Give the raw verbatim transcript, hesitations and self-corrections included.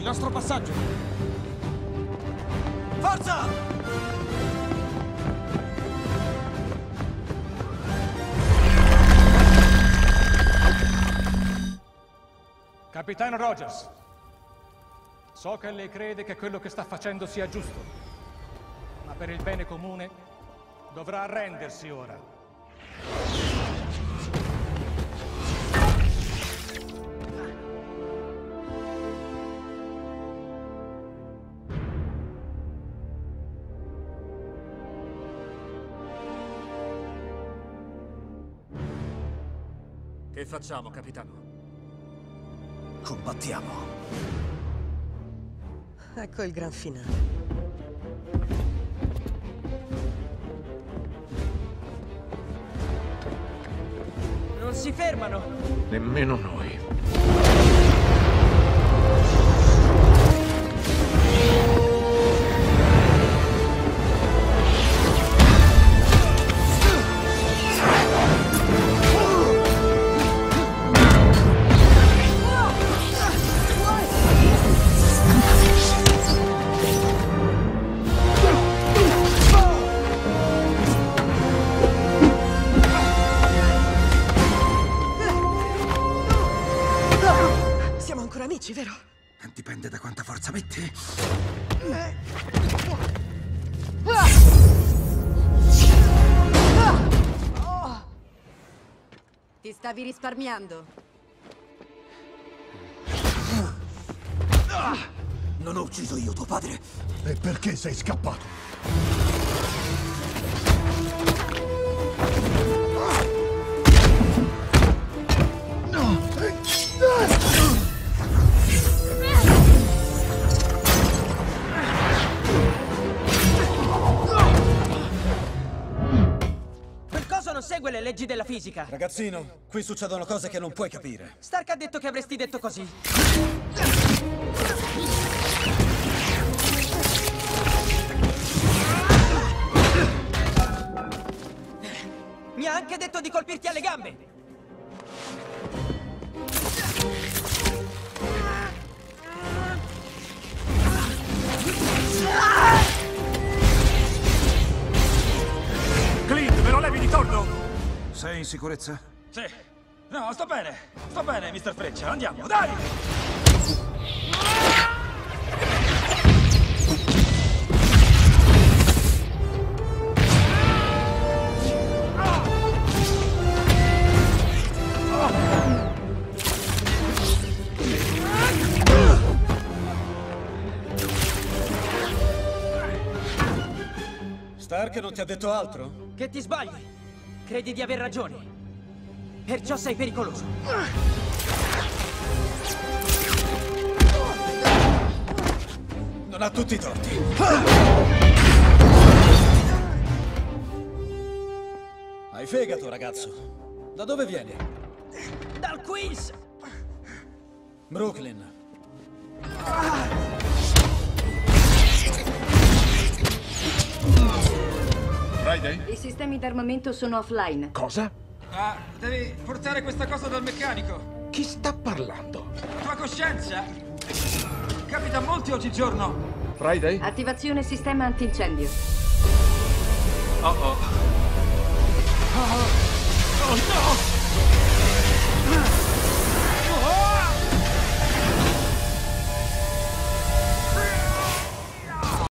nostro passaggio! Forza! Capitano Rogers, so che lei crede che quello che sta facendo sia giusto, ma per il bene comune dovrà arrendersi ora. Che facciamo, capitano? Combattiamo. Ecco il gran finale. Non si fermano! Nemmeno noi. Siamo ancora amici, vero? Dipende da quanta forza metti. Ti stavi risparmiando. Non ho ucciso io tuo padre. E perché sei scappato? Quel coso non segue le leggi della fisica. Ragazzino, qui succedono cose che non puoi capire. Stark ha detto che avresti detto così. Mi ha anche detto di colpirti alle gambe. Clint, me lo levi di torno? Sei in sicurezza? Sì. No, sto bene. Sto bene, mister Freccia. Andiamo, dai! Stark non ti ha detto altro? Che ti sbagli. Credi di aver ragione. Perciò sei pericoloso. Non ha tutti i torti. Hai fegato, ragazzo. Da dove vieni? Dal Queens! Brooklyn. Friday? I sistemi d'armamento sono offline. Cosa? Ah, devi portare questa cosa dal meccanico. Chi sta parlando? Tua coscienza? Capita a molti oggigiorno. Friday? Attivazione sistema antincendio. Oh oh. Oh, oh no!